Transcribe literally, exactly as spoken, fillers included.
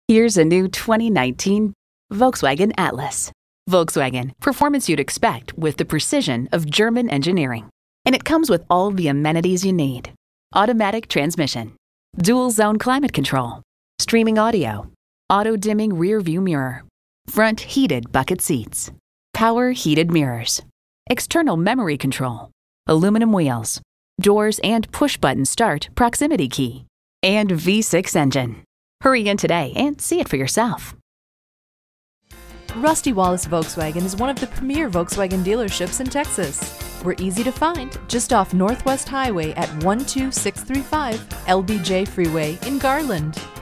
Here's a new twenty nineteen Volkswagen Atlas. Volkswagen, performance you'd expect with the precision of German engineering. And it comes with all the amenities you need. Automatic transmission, dual zone climate control, streaming audio, auto dimming rear view mirror, front heated bucket seats, power heated mirrors, external memory control, aluminum wheels, doors and push button start proximity key, and V six engine. Hurry in today and see it for yourself. Rusty Wallis Volkswagen is one of the premier Volkswagen dealerships in Texas. We're easy to find just off Northwest Highway at one two six three five L B J Freeway in Garland.